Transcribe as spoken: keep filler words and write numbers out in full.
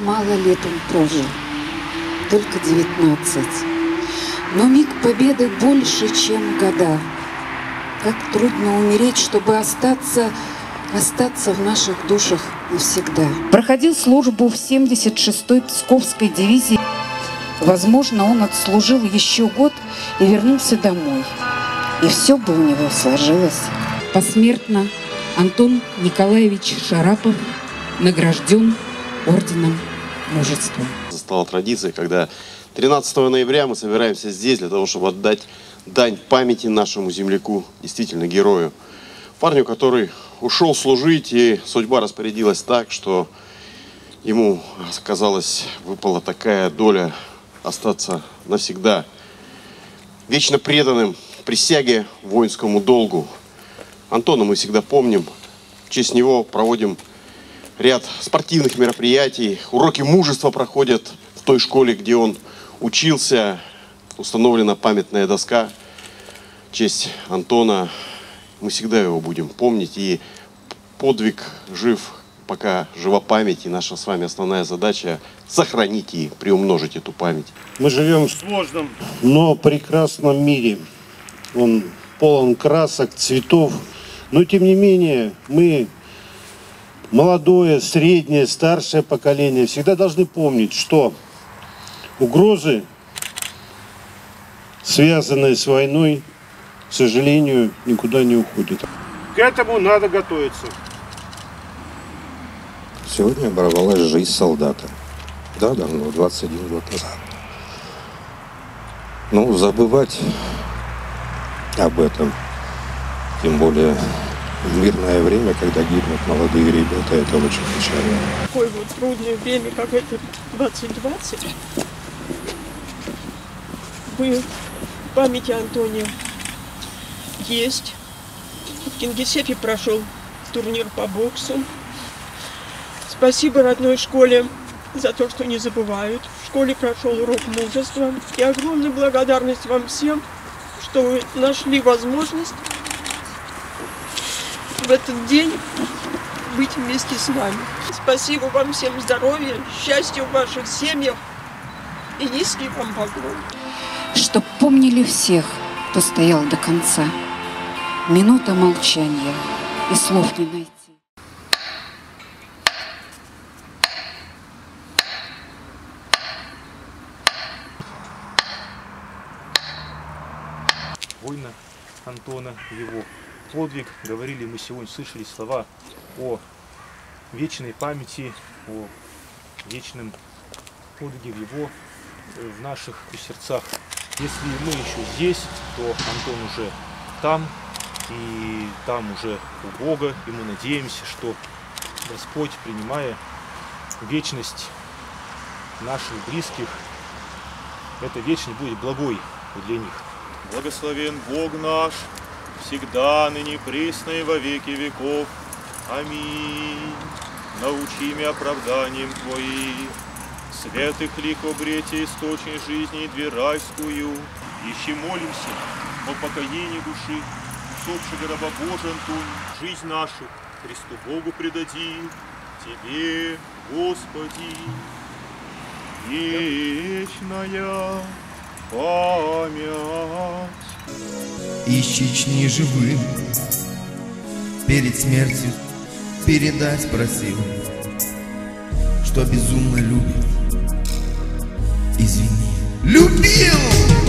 мало лет он прожил, только девятнадцать. Но миг победы больше, чем года. Как трудно умереть, чтобы остаться, остаться в наших душах навсегда. Проходил службу в семьдесят шестой Псковской дивизии. Возможно, он отслужил еще год и вернулся домой. И все бы у него сложилось. Посмертно Антон Николаевич Шарапов награжден орденом мужества. Стала традицией, когда тринадцатого ноября мы собираемся здесь для того, чтобы отдать дань памяти нашему земляку, действительно герою. Парню, который ушел служить, и судьба распорядилась так, что ему, казалось, выпала такая доля остаться навсегда вечно преданным присяге воинскому долгу. Антона мы всегда помним. В честь него проводим ряд спортивных мероприятий. Уроки мужества проходят в той школе, где он учился. Установлена памятная доска в честь Антона. Мы всегда его будем помнить. И подвиг жив, пока жива память. И наша с вами основная задача — сохранить и приумножить эту память. Мы живем в сложном, но прекрасном мире. Он полон красок, цветов. Но тем не менее мы, молодое, среднее, старшее поколение, всегда должны помнить, что угрозы, связанные с войной, к сожалению, никуда не уходят. К этому надо готовиться. Сегодня оборвалась жизнь солдата. Да, давно, двадцать один год назад. Ну, забывать об этом, тем более в мирное время, когда гибнут молодые ребята, это очень печально. Такое вот трудное время, как это двадцать двадцать, вы в памяти Антония есть. В Кингисеппе прошел турнир по боксу. Спасибо родной школе за то, что не забывают. В школе прошел урок мужества. И огромная благодарность вам всем, что вы нашли возможность в этот день быть вместе с нами. Спасибо вам всем здоровья, счастья в ваших семьях и низкий вам поклон. Чтоб помнили всех, кто стоял до конца. Минута молчания, и слов не найти. Воина Антона, его подвиг. Говорили, мы сегодня слышали слова о вечной памяти, о вечном подвиге в его, в наших сердцах. Если мы еще здесь, то Антон уже там, и там уже у Бога, и мы надеемся, что Господь, принимая вечность наших близких, эта вечность будет благой для них. Благословен Бог наш, всегда, ныне, присно и во веки веков. Аминь. Научи меня оправданием Твоих, святых лик обрете источник жизни и дверь райскую. Еще молимся о покоении души, усопшего раба Божия Антония. Жизнь нашу Христу Богу предадим, Тебе, Господи, вечная память. Ищични живым перед смертью передать просил, что безумно любит. Извини, любил!